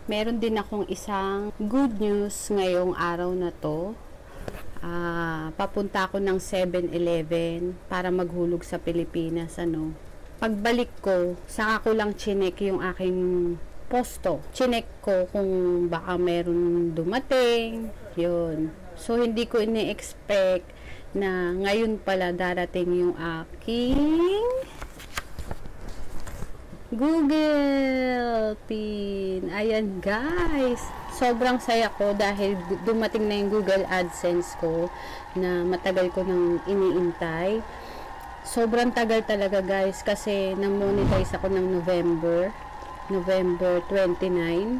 Meron din akong isang good news ngayong araw na to. Papunta ako ng 7-Eleven para maghulog sa Pilipinas. Pagbalik ko, saka ko lang chinek yung aking posto. Chinek ko kung baka meron dumating. Yun. So, hindi ko ini-expect na ngayon pala darating yung aking Google Pin. Ayan guys. Sobrang saya ko dahil dumating na yung Google AdSense ko na matagal ko nang iniintay. Sobrang tagal talaga guys kasi na-monetize ako ng November 29,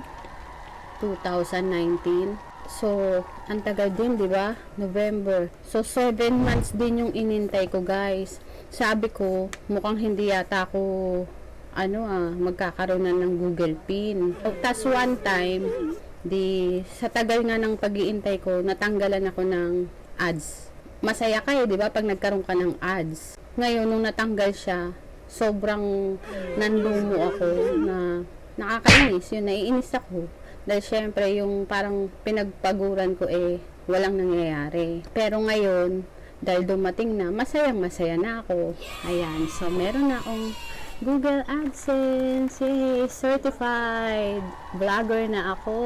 2019. So, ang tagal din, di ba? November. So, 7 months din yung inintay ko guys. Sabi ko, mukhang hindi yata ako magkakaroon na ng Google Pin. Tas one time, sa tagal nga ng pag-iintay ko, natanggalan ako ng ads. Masaya kayo, di ba, pag nagkaroon ka ng ads. Ngayon, nung natanggal siya, sobrang nanlumo ako na nakakainis. Yun, naiinis ako. Dahil syempre, yung parang pinagpaguran ko walang nangyayari. Pero ngayon, dahil dumating na, masayang-masaya na ako. Ayan, so meron na akong Google AdSense, yay, certified vlogger na ako.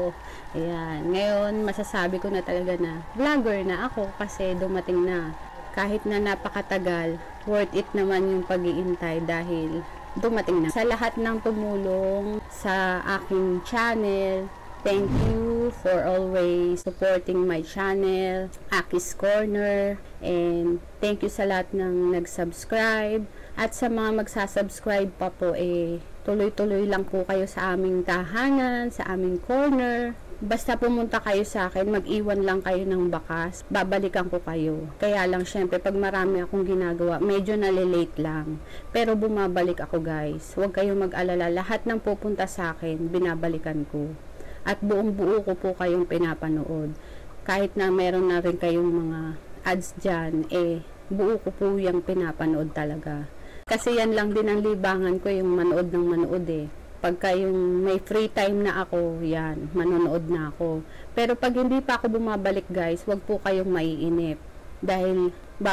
Ayan, ngayon masasabi ko na talaga na vlogger na ako kasi dumating na. Kahit na napakatagal, worth it naman yung pag-iintay dahil dumating na. Sa lahat ng tumulong sa aking channel, thank you for always supporting my channel, Aki's Corner, and thank you sa lahat ng nag-subscribe. At sa mga magsasubscribe pa po, tuloy-tuloy lang po kayo sa aming tahanan, sa aming corner. Basta pumunta kayo sa akin, mag-iwan lang kayo ng bakas, babalikan ko kayo. Kaya lang, syempre, pag marami akong ginagawa, medyo nalilate lang. Pero bumabalik ako guys. Huwag kayong mag-alala, lahat ng pupunta sa akin, binabalikan ko. At buong buo ko po kayong pinapanood. Kahit na meron na rin kayong mga ads dyan, buo ko po yung pinapanood talaga. Kasi yan lang din ang libangan ko, yung manood ng manood Pagka yung may free time na ako, yan, manonood na ako. Pero pag hindi pa ako bumabalik guys, wag po kayong maiinip. Dahil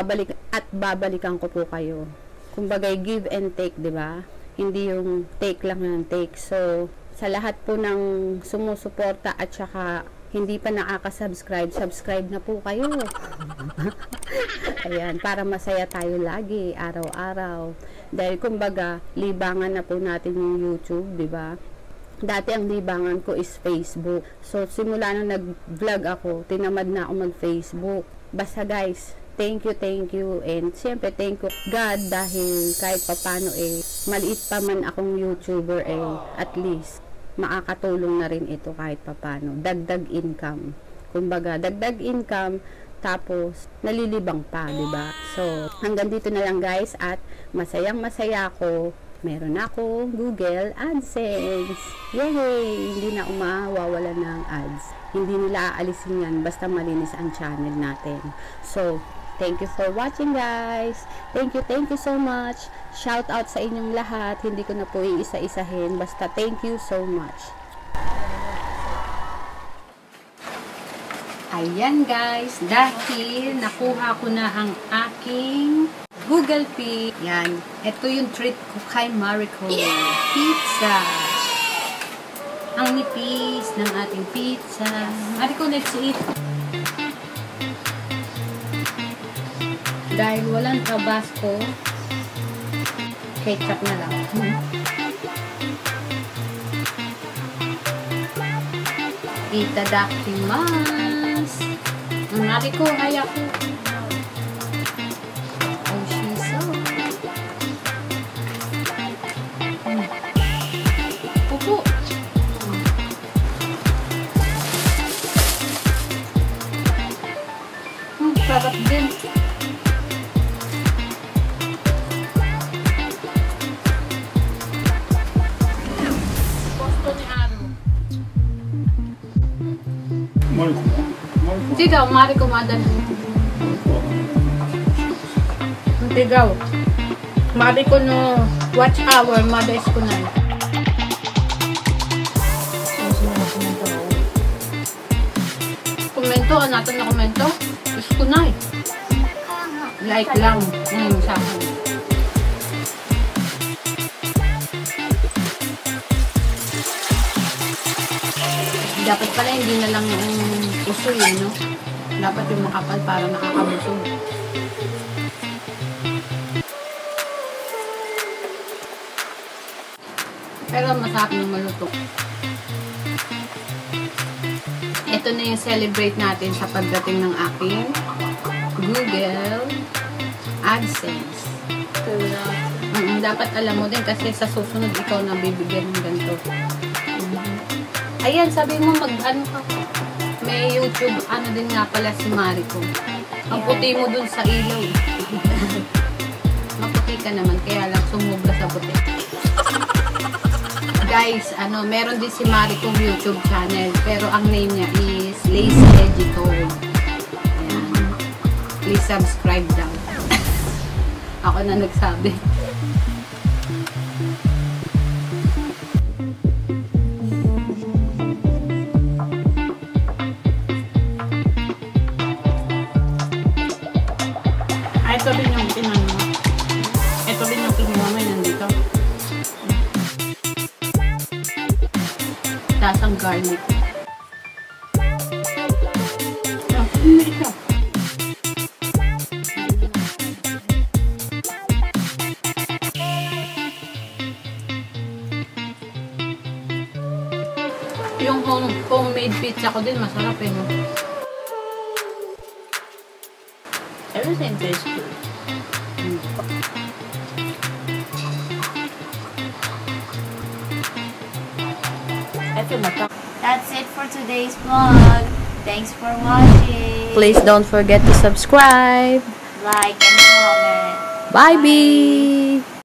babalikan ko po kayo. Kumbaga, give and take, di ba? Hindi yung take lang ng take. So, sa lahat po ng sumusuporta at saka hindi pa nakaka-subscribe, subscribe na po kayo. Ayan, para masaya tayo lagi, araw-araw. Dahil kumbaga, libangan na po natin yung YouTube, di ba? Dati ang libangan ko is Facebook. So, simula nung nag-vlog ako, tinamad na ako mag-Facebook. Basta guys, thank you. And siyempre, thank you God dahil kahit papano maliit pa man akong YouTuber at least makakatulong na rin ito kahit papano. Dagdag income. Kumbaga, dagdag income, tapos nalilibang pa, di ba? So, hanggang dito na lang guys at masayang-masaya ako. Meron ako Google AdSense. Yay! Hindi na mawawala ng ads. Hindi nila aalisin yan basta malinis ang channel natin. So, thank you for watching guys. Thank you so much. Shout out sa inyong lahat. Hindi ko na po iisa-isahin. Basta thank you so much. Ayan guys, dahil nakuha ko na ang aking Google Pin. Yan. Ito yung treat ko kay Marico. Yeah! Pizza. Ang nipis ng ating pizza. Marico, let's eat. Dahil walang Tabasco, ketchup na lang. Itadakimasu. Marico, hayako. Oh, shiso. Pupo. Sarap din. Hindi daw, mari kumadan. Hindi daw. Mari ko no watch hour, madaes ko na. komento, natin na komento. Gusto ko na eh. Like lang. Sa akin. Dapat pala hindi na lang yung uso yun, no? Dapat yung makapal para nakakabusog. Pero masarap ng maluto. Ito na yung celebrate natin sa pagdating ng aking Google AdSense. Dapat alam mo din kasi sa susunod ikaw na bibigyan ng ganito. Ayan, sabi mo mag-ano ka. May YouTube, ano din nga pala si Marico. Ang puti mo dun sa ilaw. Maputi ka naman, kaya lang sumubra sa puti. Guys, meron din si Marico YouTube channel, pero ang name niya is Lazy Editor. Ayan. Please subscribe daw. Ako na nagsabi. Ito din yung tinanong. Ito din yung kinuha mo nandito. Tapos ang garlic. Yung homemade pizza ko din masarap eh. No? Everything tastes good. That's it for today's vlog. Thanks for watching. Please don't forget to subscribe. Like and comment. Bye.